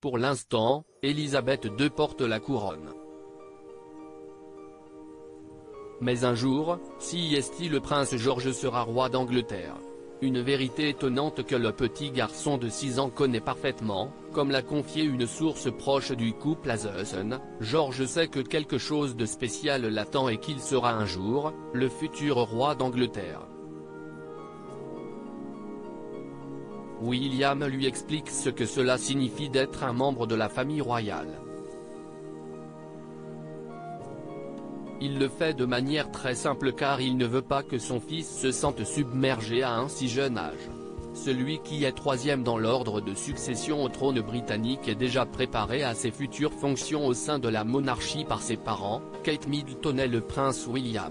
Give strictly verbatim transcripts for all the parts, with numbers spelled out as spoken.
pour l'instant, Élisabeth deux porte la couronne. Mais un jour, si est le prince George sera roi d'Angleterre. Une vérité étonnante que le petit garçon de six ans connaît parfaitement, comme l'a confié une source proche du couple à The Sun. George sait que quelque chose de spécial l'attend et qu'il sera un jour, le futur roi d'Angleterre. William lui explique ce que cela signifie d'être un membre de la famille royale. Il le fait de manière très simple car il ne veut pas que son fils se sente submergé à un si jeune âge. Celui qui est troisième dans l'ordre de succession au trône britannique est déjà préparé à ses futures fonctions au sein de la monarchie par ses parents, Kate Middleton et le prince William.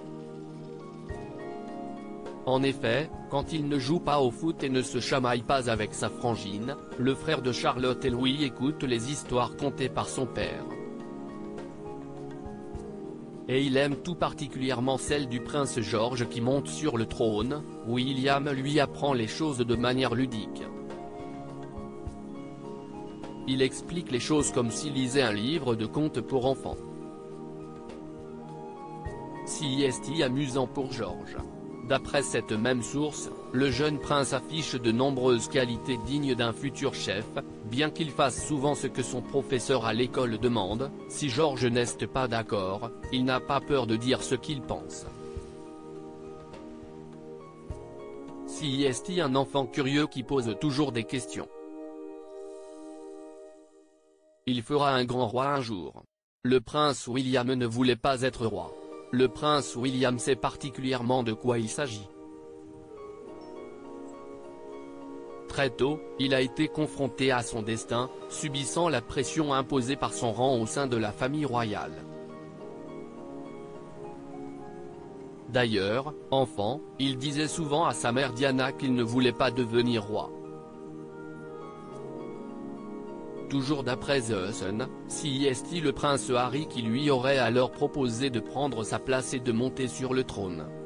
En effet, quand il ne joue pas au foot et ne se chamaille pas avec sa frangine, le frère de Charlotte et Louis écoute les histoires contées par son père. Et il aime tout particulièrement celle du prince George qui monte sur le trône. William lui apprend les choses de manière ludique. Il explique les choses comme s'il lisait un livre de contes pour enfants. Si est amusant pour George. D'après cette même source, le jeune prince affiche de nombreuses qualités dignes d'un futur chef, bien qu'il fasse souvent ce que son professeur à l'école demande. Si George n'est pas d'accord, il n'a pas peur de dire ce qu'il pense. Si est un enfant curieux qui pose toujours des questions. Il fera un grand roi un jour. Le prince William ne voulait pas être roi. Le prince William sait particulièrement de quoi il s'agit. Très tôt, il a été confronté à son destin, subissant la pression imposée par son rang au sein de la famille royale. D'ailleurs, enfant, il disait souvent à sa mère Diana qu'il ne voulait pas devenir roi. Toujours d'après The Sun, si est le prince Harry qui lui aurait alors proposé de prendre sa place et de monter sur le trône.